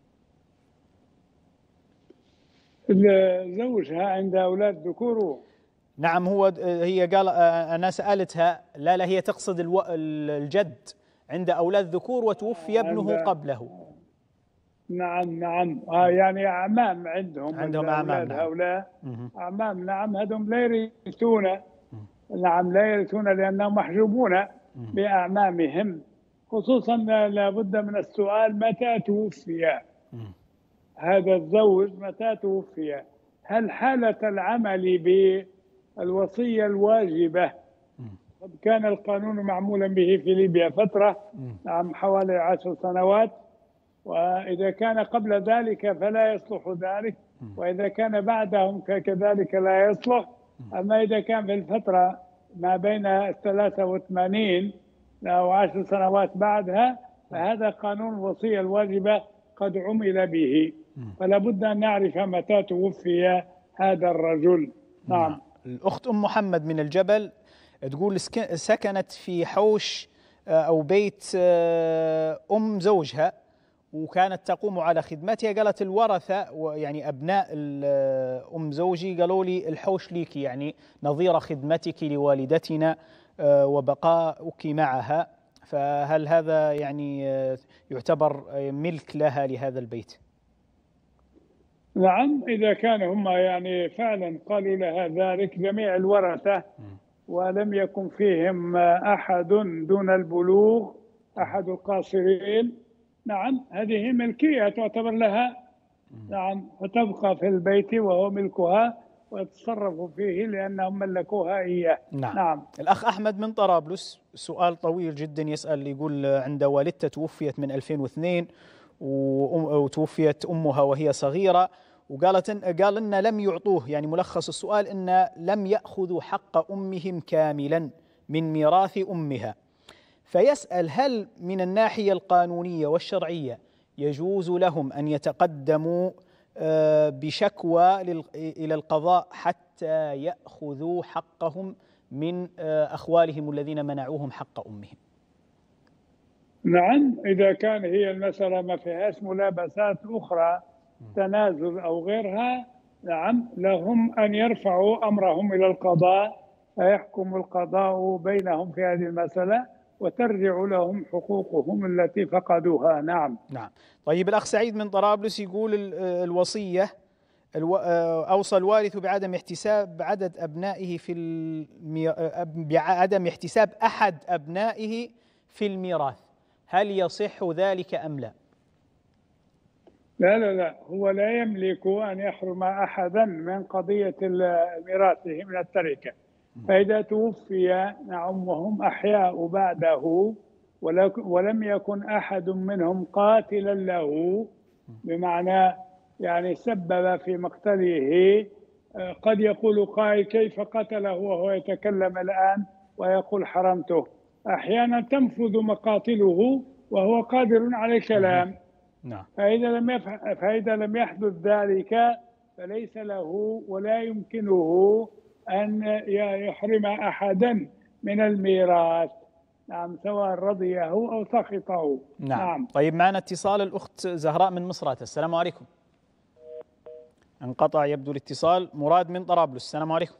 زوجها عند أولاد ذكور. نعم، هي قال أنا سألتها، لا هي تقصد الجد عند أولاد ذكور وتوفي ابنه قبله. نعم يعني أعمام عندهم أعمام. نعم. هؤلاء أعمام. نعم هذم لا يرثون. نعم لا يرثون لأنهم محجوبون بأعمامهم. خصوصا لابد من السؤال متى توفي هذا الزوج، متى توفي؟ هل حالة العمل بالوصية الواجبة؟ قد كان القانون معمولا به في ليبيا فترة، نعم حوالي 10 سنوات، وإذا كان قبل ذلك فلا يصلح ذلك، وإذا كان بعدهم كذلك لا يصلح. أما إذا كان في الفترة ما بين 83 أو 10 سنوات بعدها، فهذا قانون الوصية الواجبة قد عمل به، فلا بد أن نعرف متى توفي هذا الرجل. نعم. الأخت أم محمد من الجبل تقول سكنت في حوش أو بيت أم زوجها وكانت تقوم على خدمتها، قالت الورثة يعني أبناء أم زوجي قالوا لي الحوش ليك، يعني نظير خدمتك لوالدتنا وبقاؤك معها، فهل هذا يعني يعتبر ملك لها لهذا البيت؟ نعم إذا كان هم يعني فعلا قالوا لها ذلك جميع الورثة ولم يكن فيهم أحد دون البلوغ، أحد القاصرين، نعم هذه ملكية تعتبر لها. نعم فتبقى في البيت وهو ملكها ويتصرفوا فيه لأنهم ملكوها إياه. نعم. الأخ أحمد من طرابلس سؤال طويل جدا يسأل، يقول عند والدته توفيت من 2002 وتوفيت أمها وهي صغيرة، قال إن لم يعطوه، يعني ملخص السؤال إن لم يأخذوا حق أمهم كاملا من ميراث أمها، فيسأل هل من الناحية القانونية والشرعية يجوز لهم أن يتقدموا بشكوى إلى القضاء حتى يأخذوا حقهم من أخوالهم الذين منعوهم حق أمهم؟ نعم إذا كان هي المسألة ما فيهاش ملابسات أخرى تنازل أو غيرها، نعم لهم أن يرفعوا أمرهم إلى القضاء فيحكم القضاء بينهم في هذه المسألة وترجع لهم حقوقهم التي فقدوها. نعم. طيب الأخ سعيد من طرابلس يقول الوصية أوصى الوارث بعدم احتساب عدد أبنائه بعدم احتساب أحد أبنائه في الميراث، هل يصح ذلك أم لا؟ لا هو لا يملك أن يحرم أحدا من قضية ميراثه من التركة، فإذا توفي نعم وهم أحياء بعده ولم يكن أحد منهم قاتلا له، بمعنى يعني سبب في مقتله. قد يقول قائل كيف قتله وهو يتكلم الآن ويقول حرمته. أحيانا تنفذ مقاتله وهو قادر على الكلام. نعم. فإذا لم يحدث ذلك فليس له ولا يمكنه أن يحرم أحدا من الميراث. نعم، سواء رضيه أو سخطه. نعم. طيب، معنا اتصال الأخت زهراء من مصراتة. السلام عليكم. انقطع يبدو الاتصال. مراد من طرابلس. السلام عليكم.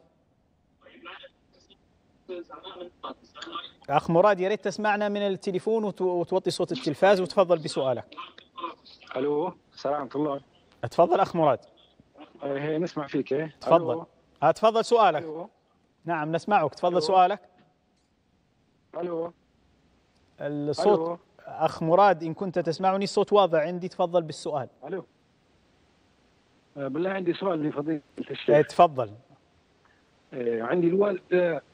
أخ مراد، يا ريت تسمعنا من التليفون وتوطي صوت التلفاز وتفضل بسؤالك. الو، السلام ورحمه الله. تفضل أخ مراد. نسمع فيك. تفضل. تفضل سؤالك. ألو. نعم نسمعك، تفضل. ألو. سؤالك. الو. الصوت. ألو. أخ مراد، إن كنت تسمعني الصوت واضح عندي، تفضل بالسؤال. الو. بالله عندي سؤال لفضيلة الشيخ. تفضل. عندي الوالد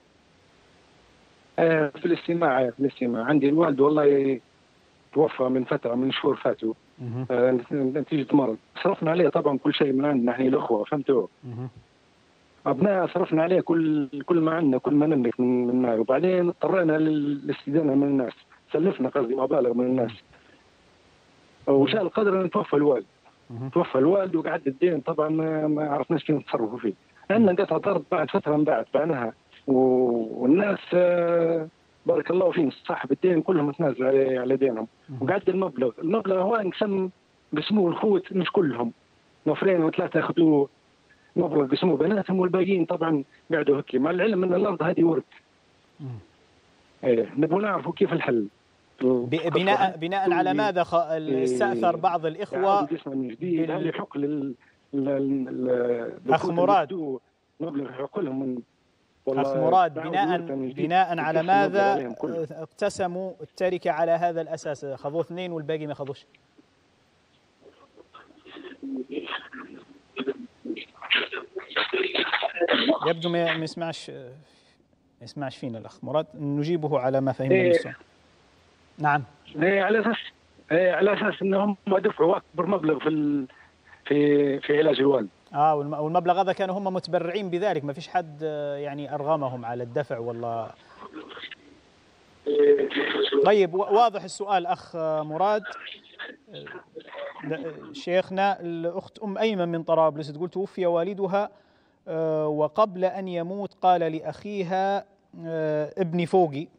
في الاستماع عندي الوالد والله توفى من فترة، من شهور فاتوا نتيجة مرض. صرفنا عليه طبعا كل شيء من عندنا نحن الأخوة، فهمتوا؟ أبناء صرفنا عليه كل ما عندنا، كل ما نملك من مال، وبعدين اضطرينا للاستدانة من الناس، سلفنا قصدي مبالغ من الناس، وشاء القدر أن توفى الوالد وقعد الدين طبعا ما عرفناش كيف نتصرفوا فيه. عندنا قطعة أرض بعد فترة من بعد بعناها، والناس بارك الله فيهم صاحب الدين كلهم تنازلوا على دينهم، وقعد المبلغ هو انقسم باسمه الخوت مش كلهم، نفرين وثلاثة أخذوا مبلغ باسمه بناتهم، والباقيين طبعا قعدوا هيك، مع العلم أن الأرض هذه ورث. نبغى نعرفوا كيف الحل. بناء على ماذا استأثر بعض الإخوة بالحق أخ مراد؟ مبلغ حقولهم من أخ مراد، بناء على ماذا اقتسموا التركة على هذا الأساس؟ خذوا 2 والباقي ما خذوش؟ يبدو ما يسمعش فينا الأخ مراد، نجيبه على ما فهمنا من السؤال. نعم. على أساس أنهم دفعوا أكبر مبلغ في علاج الوالد. والمبلغ هذا كانوا هم متبرعين بذلك، ما فيش حد يعني أرغمهم على الدفع والله. طيب، واضح السؤال أخ مراد. شيخنا، الأخت أيمن من طرابلس تقول توفي والدها وقبل أن يموت قال لأخيها ابني فوقي،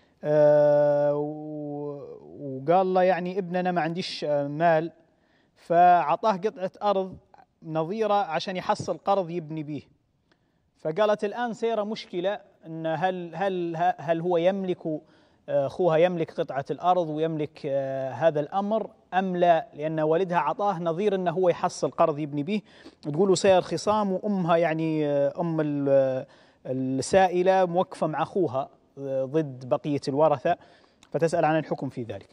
وقال له يعني ابننا ما عنديش مال، فعطاه قطعة أرض نظيرة عشان يحصل قرض يبني به. فقالت الآن سيرة مشكلة أن هل هو يملك، أخوها يملك قطعة الأرض ويملك هذا الأمر أم لا، لأن والدها عطاه نظير أنه هو يحصل قرض يبني به. تقولوا سير خصام، وأمها يعني أم السائلة موقفة مع أخوها ضد بقية الورثة، فتسأل عن الحكم في ذلك.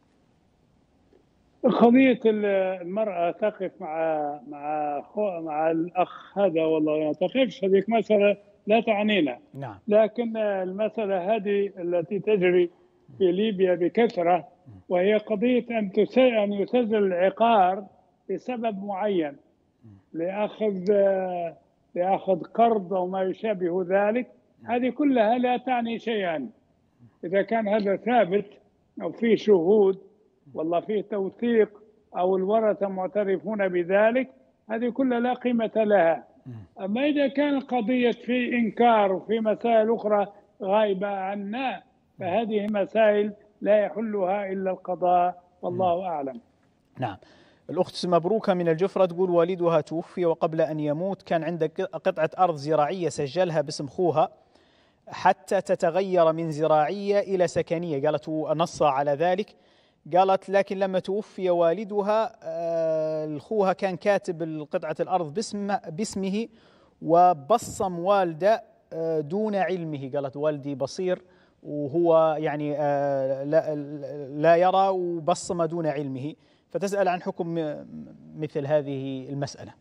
قضية المرأة تقف مع الأخ هذا، والله ما تقفش، هذه مسألة لا تعنينا. نعم. لكن المسألة هذه التي تجري في ليبيا بكثرة، وهي قضية أن يسجل العقار بسبب معين لأخذ قرض أو ما يشابه ذلك، هذه كلها لا تعني شيئا. إذا كان هذا ثابت أو فيه شهود والله فيه توثيق أو الورثة معترفون بذلك، هذه كلها لا قيمة لها. أما إذا كان قضية في إنكار وفي مسائل أخرى غايبة عنا، فهذه مسائل لا يحلها إلا القضاء، والله أعلم. نعم. الأخت مبروكة من الجفرة تقول والدها توفي وقبل أن يموت كان عندك قطعة أرض زراعية سجلها باسم أخوها حتى تتغير من زراعية إلى سكنية، قالت نص على ذلك. قالت لكن لما توفي والدها أخوها كان كاتب قطعة الأرض باسمه وبصم والده دون علمه. قالت والدي بصير وهو يعني لا يرى وبصم دون علمه، فتسأل عن حكم مثل هذه المسألة.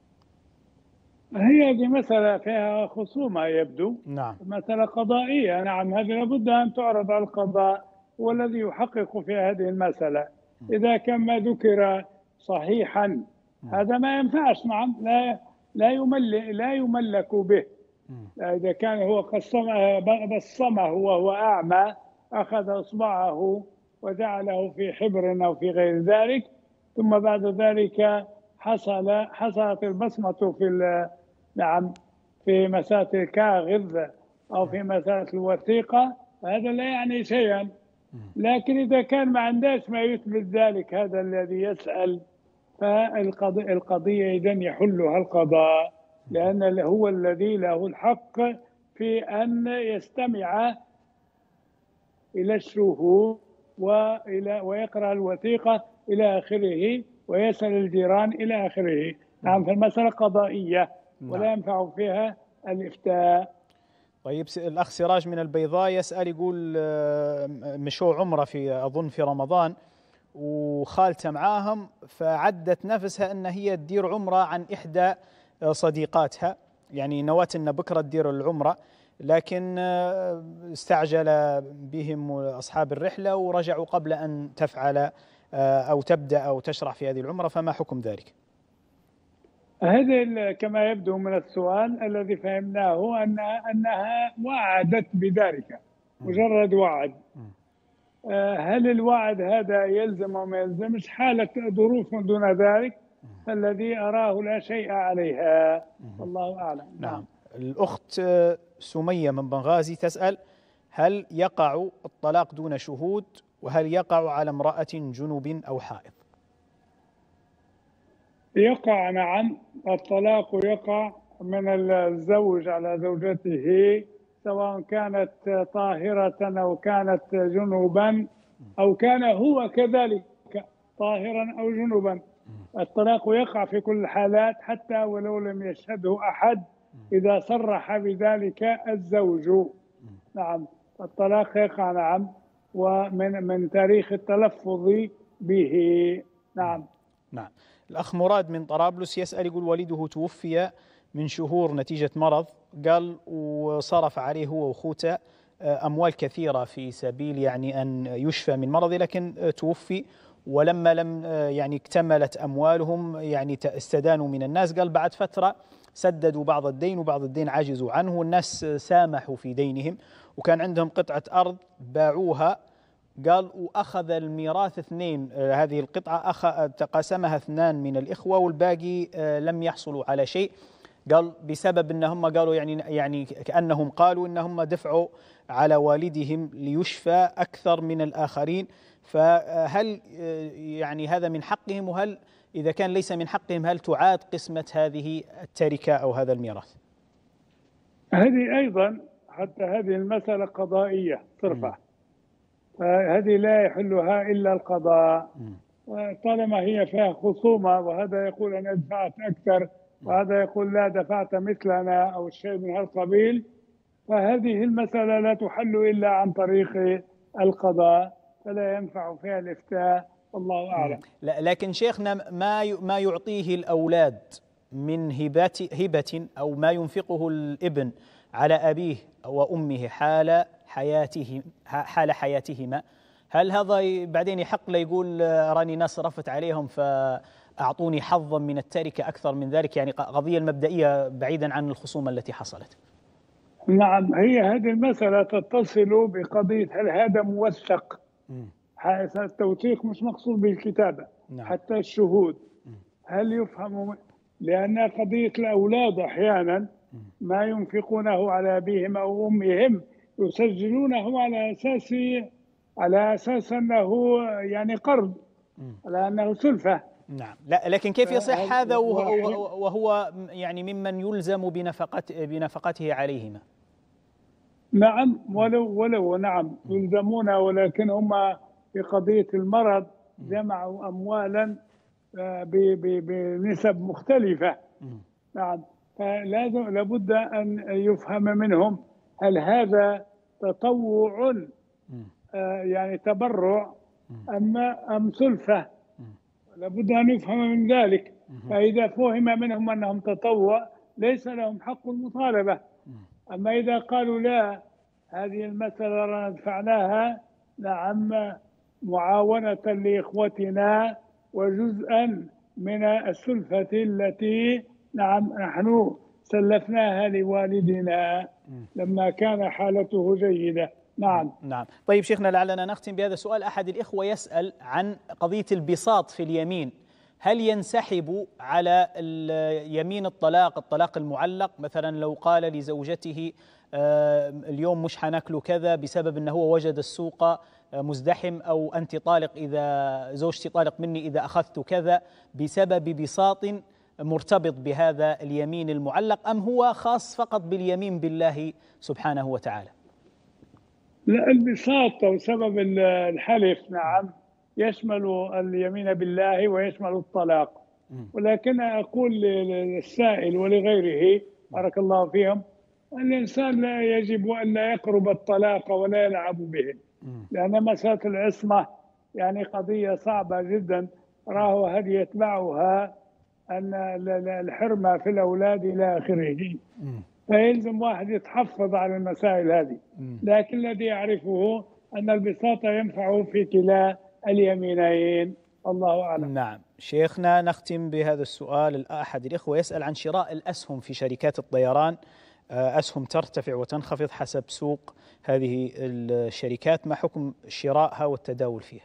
هذه مسألة فيها خصومة يبدو. نعم. مسألة قضائية. نعم، هذه لابد أن تعرض على القضاء والذي يحقق في هذه المسألة. إذا كان ما ذكر صحيحا هذا ما ينفعش. نعم، لا يملك به. إذا كان هو بصمه وهو أعمى، أخذ إصبعه وجعله في حبر أو في غير ذلك، ثم بعد ذلك حصلت البصمة نعم في مسات الكاغذ أو في مسات الوثيقة، هذا لا يعني شيئا. لكن إذا كان ما عندهش ما يثبت ذلك، هذا الذي يسأل، فالقضية إذن يحلها القضاء، لأن هو الذي له الحق في أن يستمع إلى الشهود ويقرأ الوثيقة إلى آخره ويسأل الجيران إلى آخره. نعم، فالمسألة قضائية ولا ينفع فيها الإفتاء. طيب، الأخ سراج من البيضاء يسأل، يقول مشوا عمرة أظن في رمضان، وخالته معاهم، فعدت نفسها أن هي تدير عمرة عن إحدى صديقاتها، يعني نواة أن بكرة تدير العمرة، لكن استعجل بهم أصحاب الرحلة ورجعوا قبل أن تفعل أو تبدأ أو تشرع في هذه العمرة، فما حكم ذلك؟ هذا كما يبدو من السؤال الذي فهمناه أنها وعدت بذلك، مجرد وعد. هل الوعد هذا يلزم أو ما يلزمش؟ حالة ظروف دون ذلك فالذي أراه لا شيء عليها، والله أعلم. نعم. الأخت سمية من بنغازي تسأل: هل يقع الطلاق دون شهود؟ وهل يقع على امرأة جنب أو حائض؟ يقع، نعم. الطلاق يقع من الزوج على زوجته، سواء كانت طاهرة أو كانت جنوبا، أو كان هو كذلك طاهرا أو جنوبا. الطلاق يقع في كل الحالات، حتى ولو لم يشهده أحد، إذا صرح بذلك الزوج. نعم، الطلاق يقع، نعم، ومن تاريخ التلفظ به. نعم. نعم. الأخ مراد من طرابلس يسأل، يقول: والده توفي من شهور نتيجة مرض، قال وصرف عليه هو وأخوته أموال كثيرة في سبيل يعني أن يشفى من مرضه، لكن توفي، ولما لم يعني اكتملت أموالهم يعني استدانوا من الناس. قال بعد فترة سددوا بعض الدين وبعض الدين عجزوا عنه، والناس سامحوا في دينهم، وكان عندهم قطعة أرض باعوها. قال وأخذ الميراث اثنين، هذه القطعة تقاسمها اثنان من الإخوة والباقي لم يحصلوا على شيء. قال بسبب أنهم قالوا يعني كأنهم قالوا أنهم دفعوا على والدهم ليشفى أكثر من الآخرين، فهل يعني هذا من حقهم؟ وهل إذا كان ليس من حقهم هل تعاد قسمة هذه التركة أو هذا الميراث؟ هذه أيضا حتى هذه المسألة قضائية صرفة، هذه لا يحلها إلا القضاء. طالما هي فيها خصومة، وهذا يقول أنا دفعت أكثر وهذا يقول لا دفعت مثلنا أو شيء من هذا القبيل، فهذه المسألة لا تحل إلا عن طريق القضاء، فلا ينفع فيها الإفتاء، والله أعلم. لكن شيخنا ما يعطيه الأولاد من هبة أو ما ينفقه الابن على أبيه وأمه حال حياتهما، هل هذا بعدين يحق له يقول راني ناس رفت عليهم فأعطوني حظا من التركة أكثر من ذلك؟ يعني قضية المبدئية بعيدا عن الخصومة التي حصلت. نعم، هي هذه المسألة تتصل بقضية هل هذا موثق. التوثيق مش مقصود بالكتابة. نعم. حتى الشهود هل يفهم، لأن قضية الأولاد أحيانا ما ينفقونه على أبيهم أو أمهم يسجلونه على أساس أنه يعني قرض، على أنه سلفة. نعم. لا، لكن كيف يصح هذا وهو يعني ممن يلزم بنفقته عليهما؟ نعم، ولو نعم يلزمون، ولكن هم في قضية المرض جمعوا أموالا بنسب مختلفة. نعم، لابد أن يفهم منهم هل هذا تطوع يعني تبرع أم سلفة. لابد أن يفهم من ذلك. فإذا فهم منهم أنهم تطوع ليس لهم حق المطالبة. أما إذا قالوا لا، هذه المسألة دفعناها نعم معاونة لإخوتنا وجزءا من السلفة التي نحن سلفناها لوالدنا لما كان حالته جيدة. نعم. طيب شيخنا، لعلنا نختم بهذا السؤال. أحد الإخوة يسأل عن قضية البساط في اليمين، هل ينسحب على يمين الطلاق المعلق؟ مثلا لو قال لزوجته اليوم مش حناكله كذا بسبب أنه هو وجد السوق مزدحم، أو أنت طالق إذا زوجتي طالق مني إذا أخذت كذا، بسبب بساط مرتبط بهذا اليمين المعلق، أم هو خاص فقط باليمين بالله سبحانه وتعالى؟ لا، البساط أو سبب الحلف نعم يشمل اليمين بالله ويشمل الطلاق، ولكن أقول للسائل ولغيره بارك الله فيهم، الإنسان لا يجب أن لا يقرب الطلاق ولا يلعب به، لأن مسألة العصمة يعني قضية صعبة جدا، راه هل يتبعها أن الحرمة في الأولاد إلى آخره، فيلزم واحد يتحفظ على المسائل هذه. لكن الذي يعرفه أن البساط ينفع في كلا اليمينين، الله أعلم. نعم. شيخنا، نختم بهذا السؤال. أحد الإخوة يسأل عن شراء الأسهم في شركات الطيران، أسهم ترتفع وتنخفض حسب سوق هذه الشركات، ما حكم شرائها والتداول فيها؟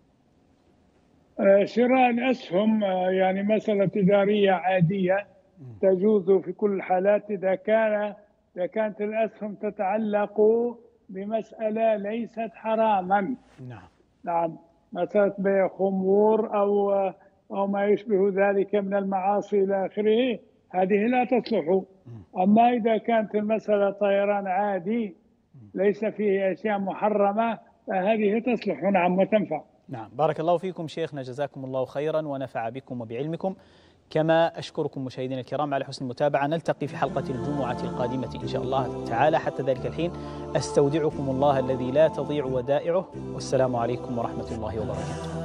شراء الأسهم يعني مسألة تجارية عادية تجوز في كل الحالات إذا كانت الأسهم تتعلق بمسألة ليست حراما. نعم، مسألة بيع خمور أو ما يشبه ذلك من المعاصي إلى آخره، هذه لا تصلح. أما إذا كانت المسألة طيران عادي ليس فيه أشياء محرمة فهذه تصلح نعم وتنفع. نعم. بارك الله فيكم شيخنا، جزاكم الله خيرا ونفع بكم وبعلمكم. كما أشكركم مشاهدينا الكرام على حسن المتابعة. نلتقي في حلقة الجمعة القادمة إن شاء الله تعالى. حتى ذلك الحين أستودعكم الله الذي لا تضيع ودائعه، والسلام عليكم ورحمة الله وبركاته.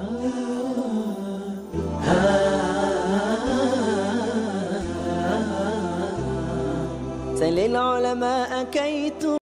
سل العلماء كي